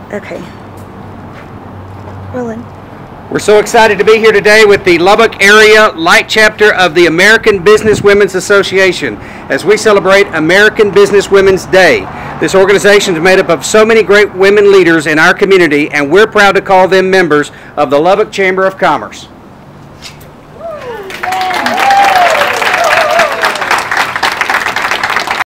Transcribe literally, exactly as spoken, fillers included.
Okay. Rolling. We're so excited to be here today with the Lubbock Area Light Chapter of the American Business Women's Association as we celebrate American Business Women's Day. This organization is made up of so many great women leaders in our community, and we're proud to call them members of the Lubbock Chamber of Commerce.